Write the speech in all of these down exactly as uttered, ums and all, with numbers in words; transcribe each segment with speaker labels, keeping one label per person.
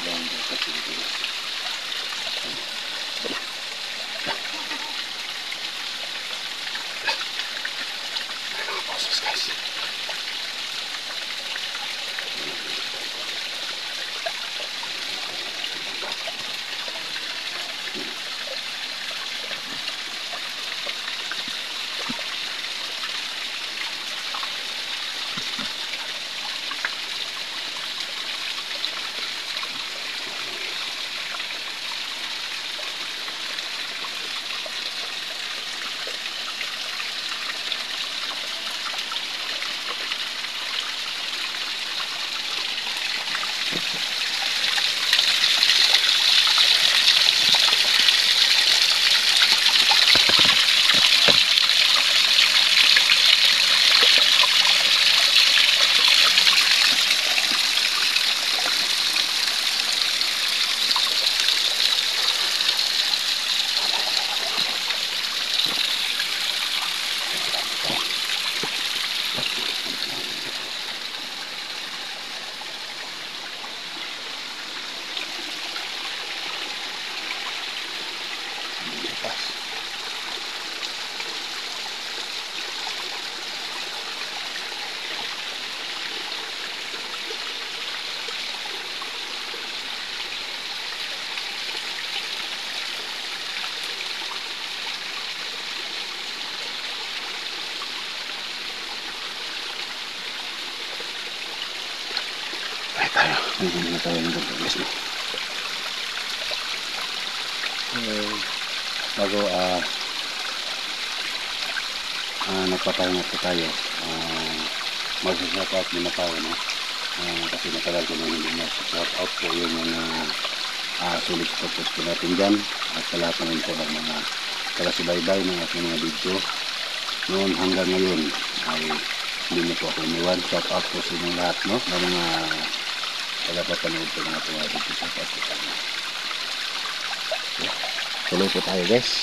Speaker 1: Longer facilities. Boses guys. Tayo, hindi na tayo ng ganito guys, no? Uh, bago uh, uh, nagpapahinga po tayo, uh, mag-shout out muna tayo, no? Uh, kasi matagal ko na hindi na shout out po yung mga uh, sulit supporters po natin dyan at sa lahat naman po ng mga taga-subaybay ng aking mga video noon hanggang ngayon ay hindi na po ako iniwan. Shout out po sa inyo lahat, no? Na mga tagapapanood po ng ating mga video sa hospital. Yeah. Tuloy po tayo guys.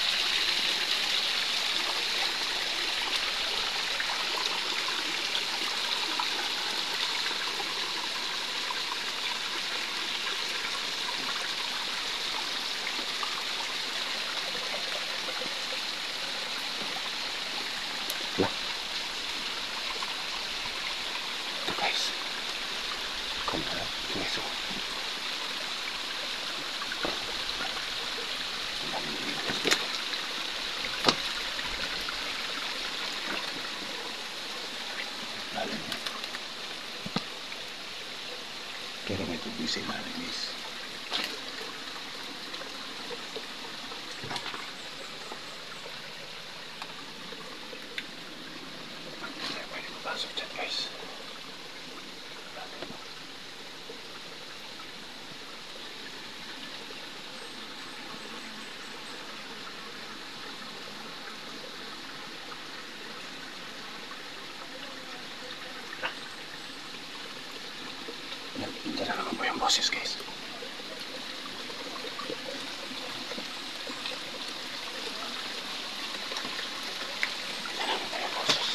Speaker 1: Yeah. Ito guys. Come on, guys. Pero may tubig sa ilalim guys. Pwede mapasok dyan guys. Diyan na naman po yung boses guys. Diyan naman po yung boses.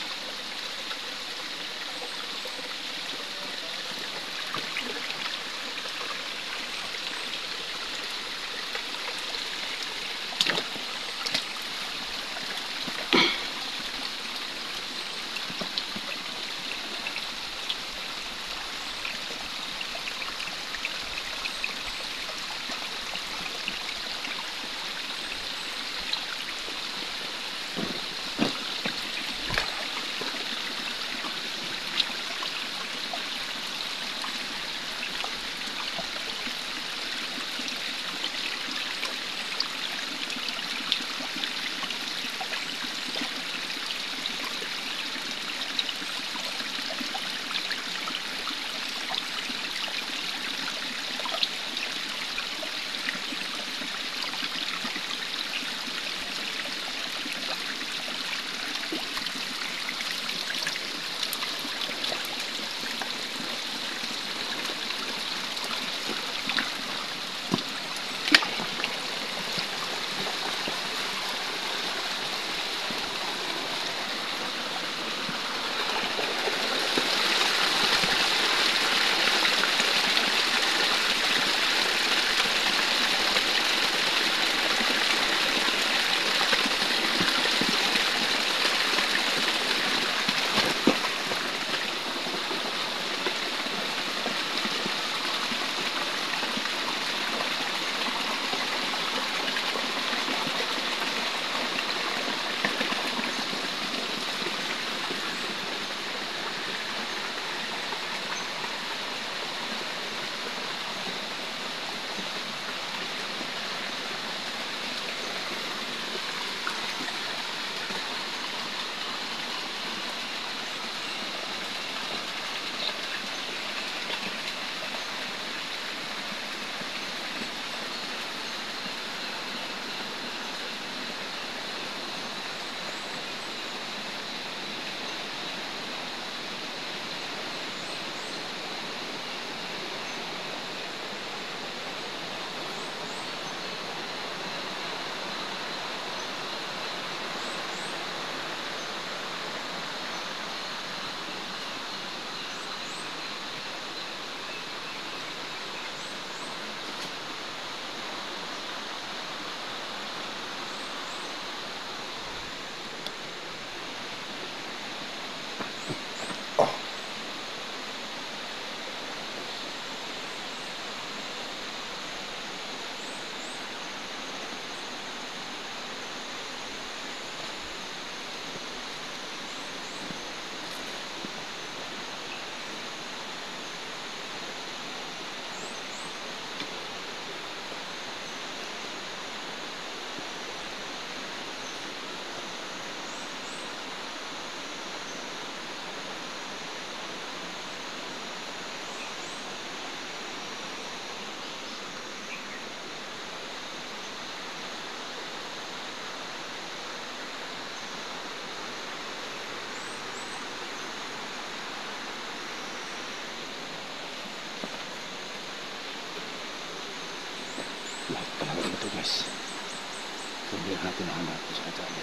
Speaker 1: ito guys. Sabihan natin ang hanap ko sa kajali.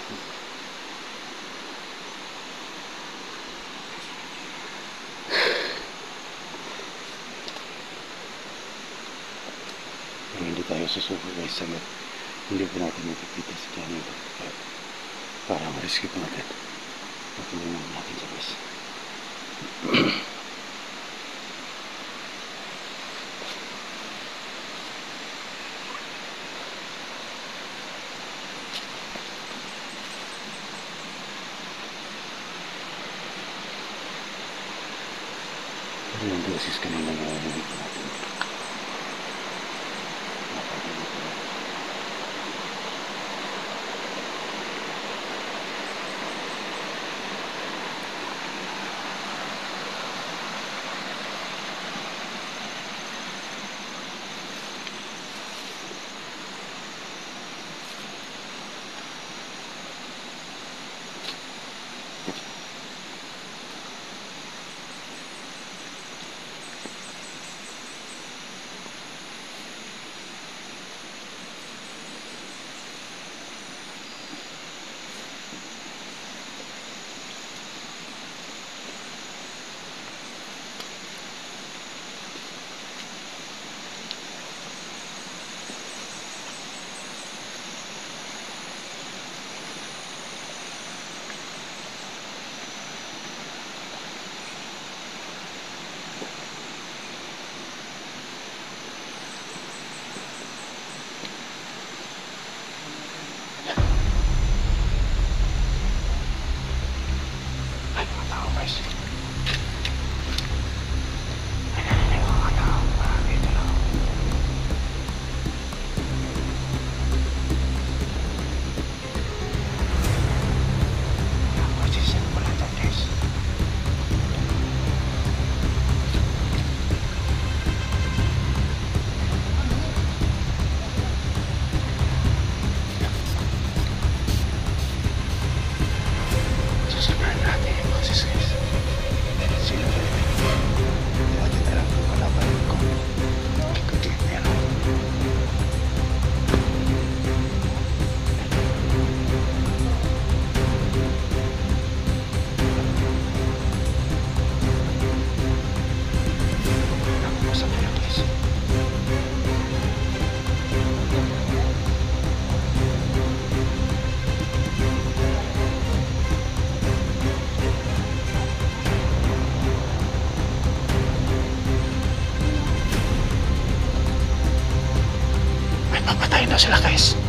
Speaker 1: Pero hindi tayo susuko guys. Sagat hindi po natin makikita si Johnny. Para ma-rescue po natin. Matulungan natin siya guys. Pero yung boses kanina na hindi po natin. Patay na sila guys.